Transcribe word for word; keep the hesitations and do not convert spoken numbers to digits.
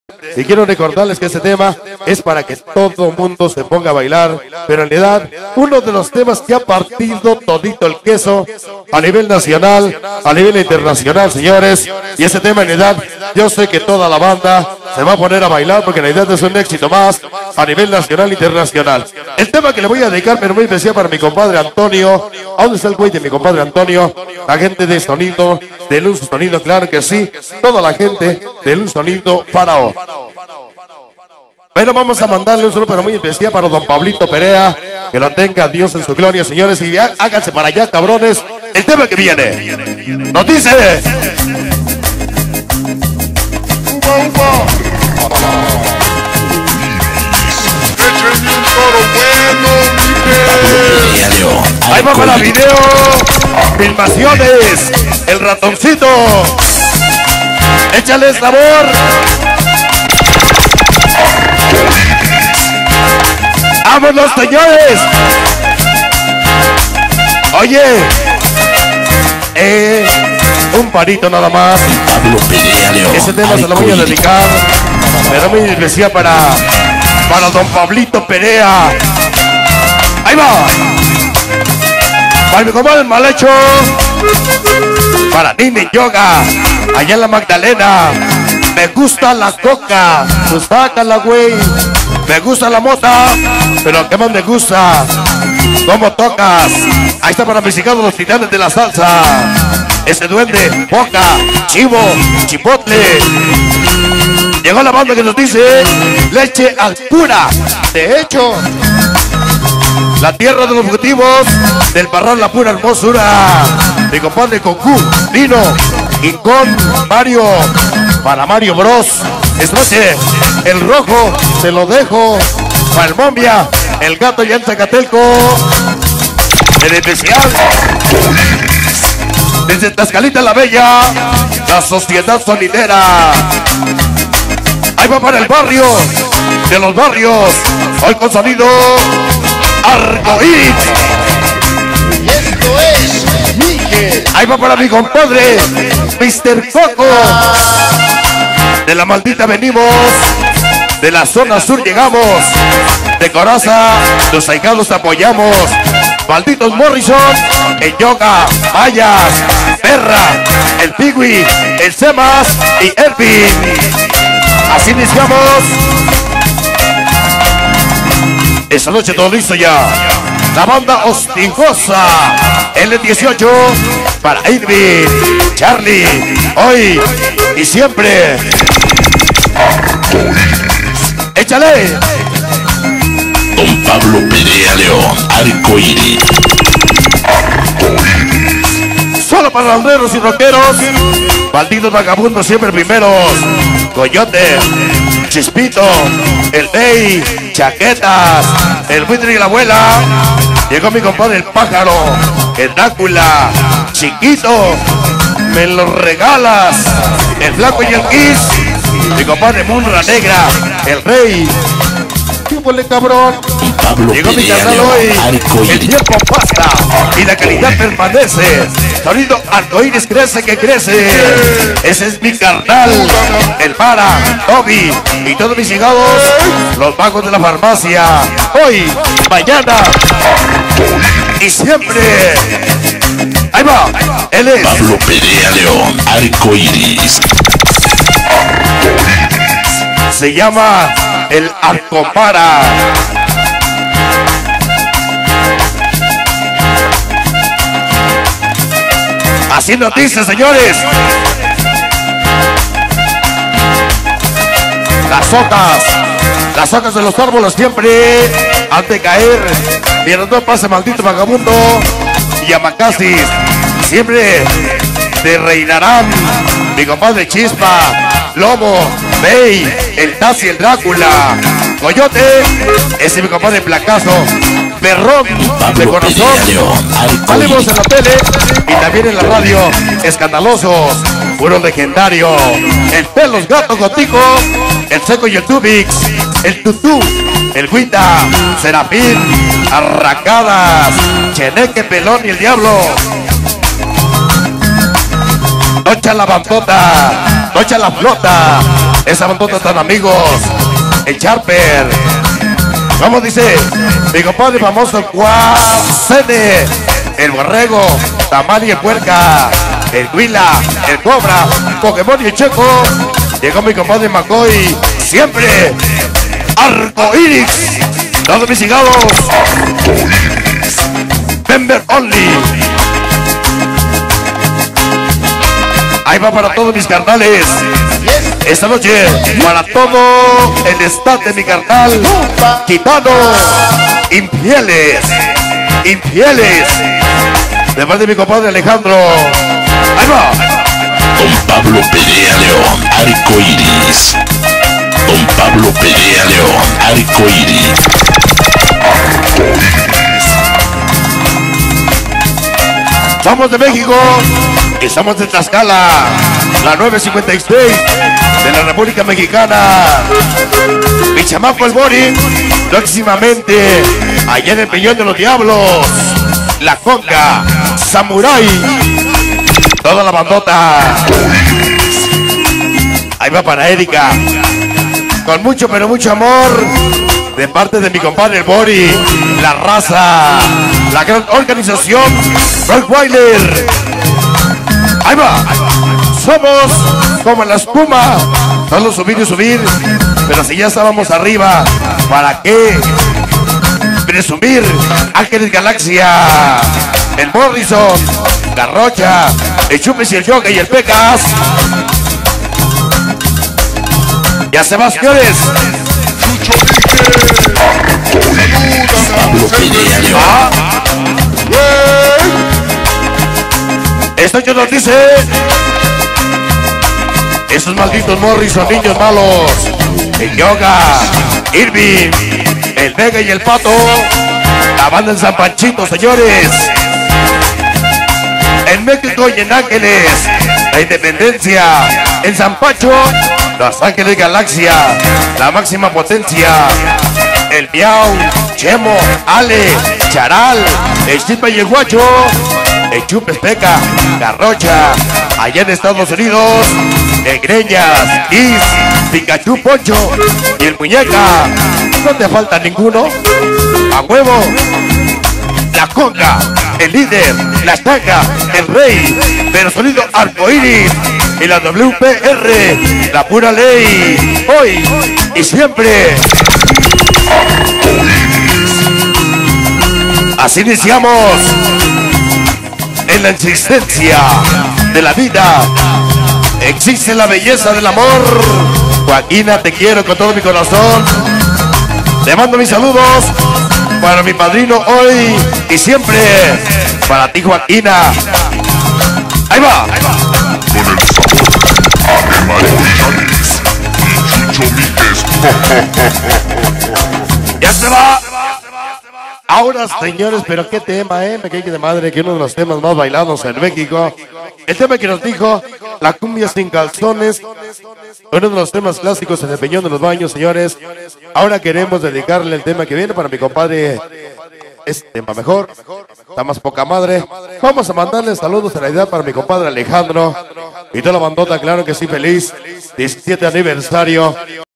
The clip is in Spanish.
Y quiero recordarles que este tema es para que todo mundo se ponga a bailar, pero en realidad uno de los temas que ha partido todito el queso a nivel nacional, a nivel internacional, señores. Y ese tema en realidad yo sé que toda la banda se va a poner a bailar porque en realidad es un éxito más a nivel nacional e internacional. El tema que le voy a dedicar, pero muy especial para mi compadre Antonio. ¿A dónde está el güey de mi compadre Antonio? La gente de sonido, de luz sonido, claro que sí. Toda la gente de luz sonido Faraón. Bueno, vamos a mandarle un saludo pero muy especial para don Pablito Perea. Que lo tenga Dios en su gloria, señores. Y ya, háganse para allá, cabrones. El tema que viene nos dice... Ahí va para video, filmaciones, el ratoncito. Échale sabor. ¡Vámonos, señores! Oye, eh, un parito nada más. Ese tema se lo voy a dedicar, pero muy especial para, para don Pablito Perea. ¡Ahí va! Para mi compadre el mal hecho. Para Nini Yoga, allá en la Magdalena. Me gusta la coca, pues sácala, güey. Me gusta la mota, pero ¿qué más me gusta? ¿Cómo tocas? Ahí está para mis hijos los titanes de la salsa. Ese duende, boca, chivo, chipotle. Llegó la banda que nos dice leche al pura. De hecho, la tierra de los objetivos del Parral, la pura hermosura. Mi compadre con Q, Vino y con Mario. Para Mario Bros. Es noche, el rojo se lo dejo. Para el Momia, el gato ya en Zacatelco. En especial desde Tlaxcalita la Bella, la Sociedad Sonidera. Ahí va para el barrio de los barrios, hoy con sonido Arcoíris. Y esto es Miguel. Ahí va para mi compadre mister Coco. De la maldita venimos, de la zona sur llegamos, de Coraza, los ahijados te apoyamos. Malditos Morrison, el Yoga, Mayas, Perra, el Pigui, el Semas y Elvin. Así iniciamos. Esta noche todo listo ya. La banda hostigosa, L dieciocho, para Irving, Charlie, hoy y siempre. Échale. Don Pablo Perea León, Arcoíris. Solo para banderos y rockeros, malditos vagabundos siempre primeros. Coyote, Chispito, el Bey, Chaquetas, el buitre y la abuela. Llegó mi compadre el pájaro, el Drácula, Chiquito, me lo regalas, el Flaco y el Kiss. Mi compadre Munra Negra, el Rey. ¿Qué huele, cabrón? Llegó mi carnal hoy. El tiempo pasa y la calidad permanece. Sonido Arcoíris crece que crece. Ese es mi carnal, el Para, Toby y todos mis llegados, los vagos de la farmacia. Hoy, mañana y siempre. Ahí va, él es Pablo Perea León, Arcoíris. Se llama el Arcopara. Así noticias, señores. Las hojas, las hojas de los árboles siempre han de caer. Mientras no pase maldito vagabundo y amacasis, siempre te reinarán. Mi compadre Chispa, Lobo, Bey, el Tazi, el Drácula, Coyote, ese es mi compadre Placazo, Perrón de corazón. Salimos en la tele y también en la radio. Escandalosos, puro legendario. El Pelos Gato Gotico, el Seco y el Tubix, el Tutú, el Guita, Serafín, Arracadas, Cheneque, Pelón y el Diablo. Nocha la Bambota, Noche la Flota, esa bandota tan amigos, el Charper. ¿Cómo dice? Mi compadre famoso Cuacene, el Borrego, Tamal y el Puerca, el Huila, el Cobra, Pokémon y el Checo. Llegó mi compadre McCoy, siempre Arcoiris. Todos mis cigarros, Member Only. Ahí va para todos mis carnales. Esta noche, para todo el staff de mi carnal Gitano, infieles, infieles. De parte de mi compadre Alejandro. Ahí va. Don Pablo Perea León, Arcoiris. Don Pablo Perea León, Arcoiris. Somos de México, estamos de Tlaxcala, la nueve cincuenta y seis de la República Mexicana. Mi chamaco el Bori, próximamente allá en el Peñón de los Diablos, La Conga, Samurai, toda la bandota. Ahí va para Erika, con mucho pero mucho amor, de parte de mi compadre el Bori, la raza, la gran organización Rottweiler. Ahí va. Somos como la espuma, solo subir y subir, pero si ya estábamos arriba, ¿para qué presumir? Ángeles Galaxia, el Morrison, Garrocha, el Chupes y el Yoga y el Pecas. Ya se va, señores. Ah. Esto yo nos dice: esos malditos Morrison, niños malos, el Yoga, Irving, el Vega y el Pato, la banda en San Panchito, señores. En México y en Ángeles, la Independencia, en San Pancho, Los Ángeles Galaxia, la máxima potencia, el Miau, Chemo, Ale, Charal, el Chipa y el Guacho, el Chupes Peca, Garrocha, allá en Estados Unidos, el Greñas, Kiss, Pikachu Poncho y el Muñeca. No te falta ninguno. A huevo. La Conga, el líder, la Estaca, el Rey, pero sonido Arcoiris y la W P R, la pura ley, hoy y siempre. Así iniciamos en la existencia de la vida. Existe la belleza del amor. Joaquina, te quiero con todo mi corazón. Te mando mis saludos para mi padrino hoy y siempre. Para ti, Joaquina. Ahí va. Con el sabor a Arcoiris y Chucho Míguez. Ya se va. Ahora, señores, pero qué tema, eh, me cae de madre, que uno de los temas más bailados en México. El tema que nos dijo, la cumbia sin calzones, uno de los temas clásicos en el Peñón de los Baños, señores. Ahora queremos dedicarle el tema que viene para mi compadre. Este tema mejor, está más poca madre. Vamos a mandarle saludos a la edad para mi compadre Alejandro y toda la bandota, claro que sí, feliz diecisiete aniversario.